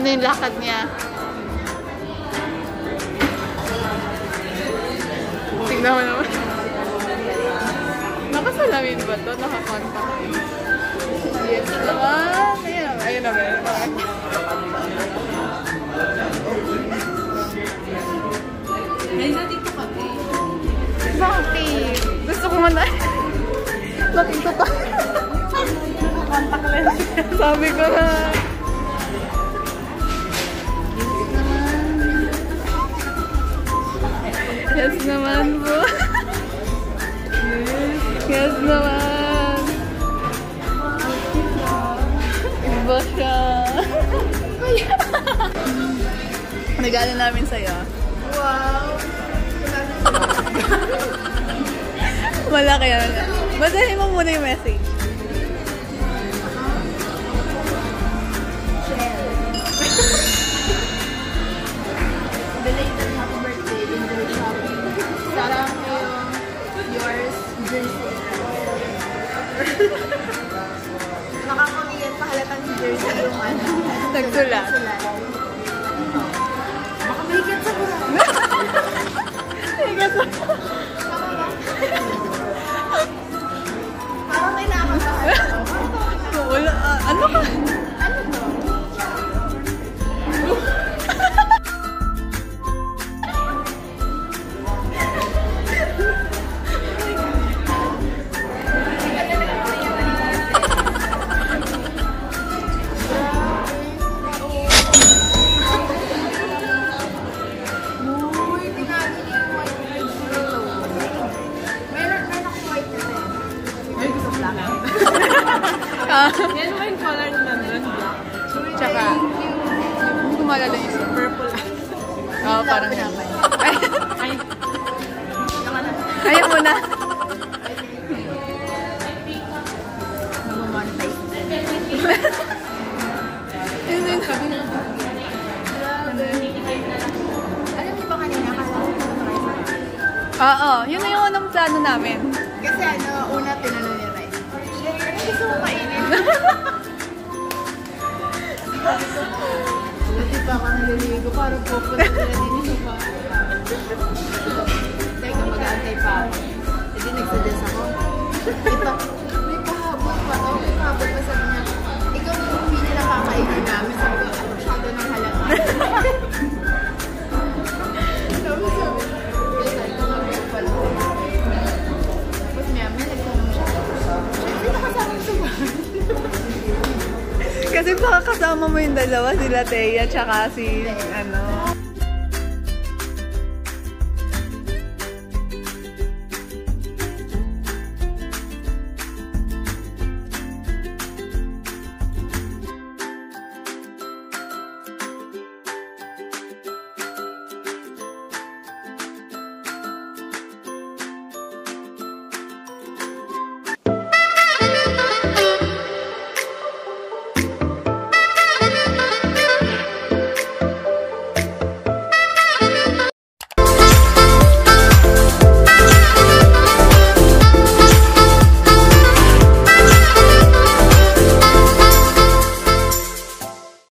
na yung lakad niya. Tingnan mo naman. Nakasalamin ba ito? Nakakontact. Yes naman. Ayun na meron. Ay, natin ko pati. Bakit? Gusto ko man na. Bakit ko pa? Contact lens. Sabi ko na. Yes naman po. Yes naman. Iba siya. Regalo namin sa'yo. Wow! Malaki yan. Basahin mo muna yung message. Belated happy birthday in the shopping. Sarang yours, Jersey. Nakakamiyan pa halatang si Jersey yung ano. Nagsulat. Baka may higit sa buwan. Higit sa Parang may nakakabahan. wala. Ano ka? Ano to? Yan mo yung color na nandun. Tsaka, hindi ko maalala yung isa. Purple. Oo, parang yan. Ay, Ay. ayaw mo na. Namamonetize. Alam niyo ba kanina Oo, yun na yung unang plano namin. kasi ano, una tinanong niya tayo. Ano gusto mo kainin? Buti pa ako naliligo. Parang pupunta na din yung pa. Teka, mag-aantay pa ako. Hindi nagsuggest ako. May pahabol pa to. May pahabol pa sabi niya. Ikaw yung pili na kakainin namin. Sabi ko, masyado ng halata. Sabi. Kaya ito mag-break pala. Tapos maya, nagtanong siya. Siyempre nakasama sa bahay. Kasi baka kasama mo yung dalawa, sila Thea, tsaka si, ano,